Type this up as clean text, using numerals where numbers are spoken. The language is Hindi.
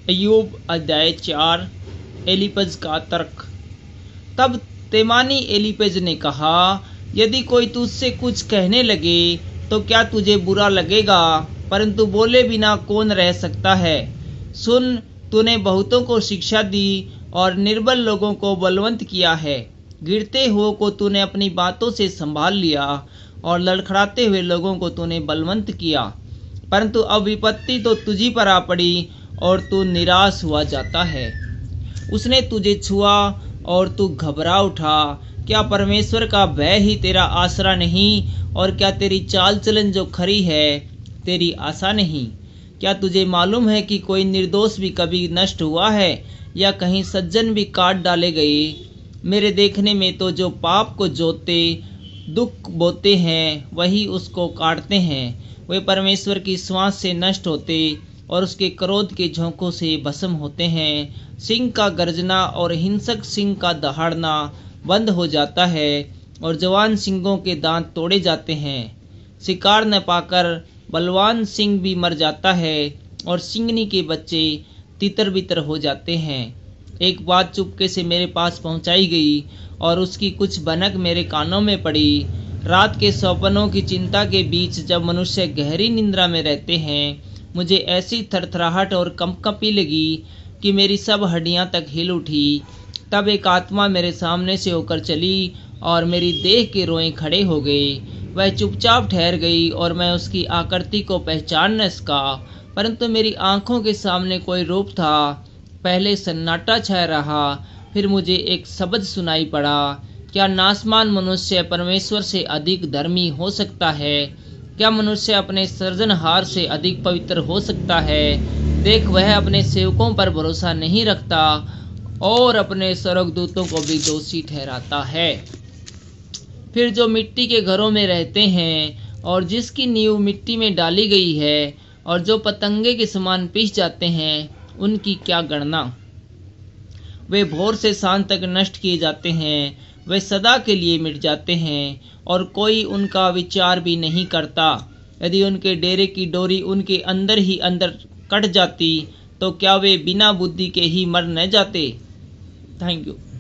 अय्यूब अध्याय 4। एलीपज का तर्क। तब तेमानी एलीपज ने कहा, यदि कोई तुझसे कुछ कहने लगे तो क्या तुझे बुरा लगेगा? परंतु बोले बिना कौन रह सकता है? सुन, तूने बहुतों को शिक्षा दी और निर्बल लोगों को बलवंत किया है। गिरते हुए को तूने अपनी बातों से संभाल लिया और लड़खड़ाते हुए लोगों को तूने बलवंत किया। परंतु अब विपत्ति तो तुझी पर आ पड़ी और तू निराश हुआ जाता है। उसने तुझे छुआ और तू घबरा उठा। क्या परमेश्वर का भय ही तेरा आसरा नहीं? और क्या तेरी चाल चलन जो खरी है तेरी आशा नहीं? क्या तुझे मालूम है कि कोई निर्दोष भी कभी नष्ट हुआ है या कहीं सज्जन भी काट डाले गए? मेरे देखने में तो जो पाप को जोतते दुख बोते हैं वही उसको काटते हैं। वे परमेश्वर की श्वास से नष्ट होते और उसके क्रोध के झोंकों से भस्म होते हैं। सिंह का गर्जना और हिंसक सिंह का दहाड़ना बंद हो जाता है और जवान सिंहों के दांत तोड़े जाते हैं। शिकार न पाकर बलवान सिंह भी मर जाता है और सिंगनी के बच्चे तितर बितर हो जाते हैं। एक बात चुपके से मेरे पास पहुंचाई गई और उसकी कुछ भनक मेरे कानों में पड़ी। रात के सपनों की चिंता के बीच जब मनुष्य गहरी निंद्रा में रहते हैं, मुझे ऐसी थरथराहट और कंपकंपी लगी कि मेरी सब हड्डियां तक हिल उठी। तब एक आत्मा मेरे सामने से होकर चली और मेरी देह के रोए खड़े हो गए। वह चुपचाप ठहर गई और मैं उसकी आकृति को पहचान न सका, परंतु मेरी आंखों के सामने कोई रूप था। पहले सन्नाटा छाया रहा, फिर मुझे एक शब्द सुनाई पड़ा, क्या नासमान मनुष्य परमेश्वर से अधिक धर्मी हो सकता है? क्या मनुष्य अपने सृजनहार से अधिक पवित्र हो सकता है? देख, वह अपने सेवकों पर भरोसा नहीं रखता और अपने स्वर्गदूतों को भी दोषी ठहराता है। फिर जो मिट्टी के घरों में रहते हैं और जिसकी नींव मिट्टी में डाली गई है और जो पतंगे के समान पिस जाते हैं, उनकी क्या गणना? वे भोर से सांझ तक नष्ट किए जाते हैं। वे सदा के लिए मिट जाते हैं और कोई उनका विचार भी नहीं करता। यदि उनके डेरे की डोरी उनके अंदर ही अंदर कट जाती तो क्या वे बिना बुद्धि के ही मर न जाते? Thank you.